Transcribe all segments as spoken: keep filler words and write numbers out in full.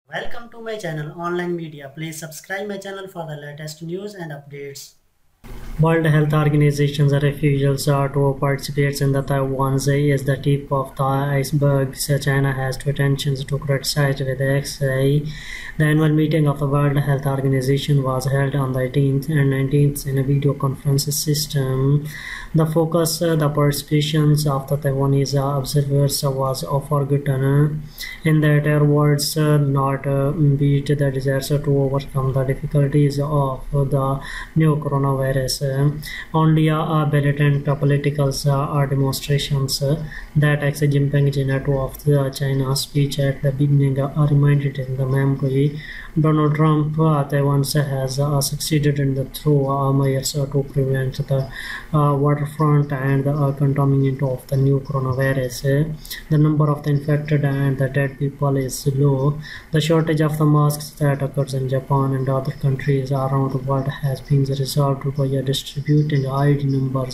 Welcome to my channel Online Media. Please subscribe my channel for the latest news and updates. World Health Organization's refusal to participate in the Taiwan Day is the tip of the iceberg. China has two intentions to criticize with the X A. The annual meeting of the World Health Organization was held on the eighteenth and nineteenth in a video conference system. The focus, uh, the participations of the Taiwanese observers was forgotten. In that, their words uh, not uh, beat the desire to overcome the difficulties of the new coronavirus. Only a blatant political uh, demonstrations uh, that Xi Jinping Janet of the China speech at the beginning uh, reminded in the memory. Donald Trump uh, Taiwan has uh, succeeded in the through uh, measures uh, to prevent the uh, waterfront and the uh, contaminant of the new coronavirus. The number of the infected and the dead people is low. The shortage of the masks that occurs in Japan and other countries around the world has been resolved by uh, distributing high numbers.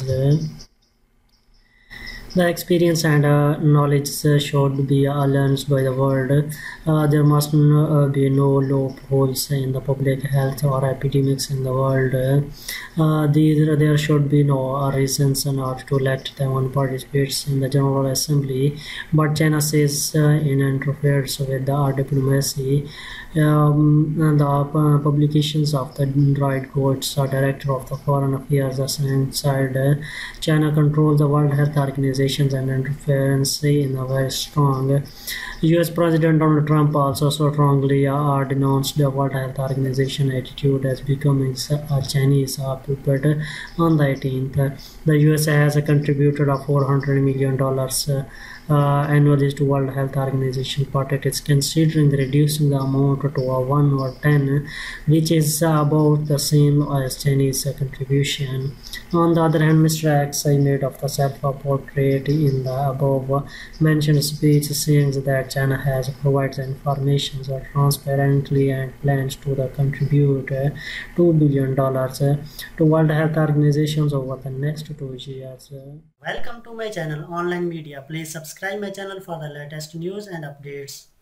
The experience and uh, knowledge uh, should be uh, learned by the world. Uh, there must uh, be no loopholes in the public health or epidemics in the world. Uh, these, there should be no uh, reasons not to let Taiwan participate in the General Assembly, but China says uh, it interferes with the uh, diplomacy. Um, and the uh, publications of the Dwight Goetz, uh, director of the Foreign Affairs, said uh, China controls the World Health Organization and interference in a very strong. U S President Donald Trump also strongly uh, denounced the World Health Organization attitude as becoming a Chinese uh, puppet. On the eighteenth, the U S has contributed a four hundred million dollars uh, uh, annually to World Health Organization, but it is considering reducing the amount to a one or ten, which is uh, about the same as Chinese uh, contribution. On the other hand, Mister Xi made of the self-portrait in the above mentioned speech, saying that China has provided information transparently and plans to the contribute uh, two billion dollars uh, to World Health Organizations over the next two years. Welcome to my channel Online Media. Please subscribe my channel for the latest news and updates.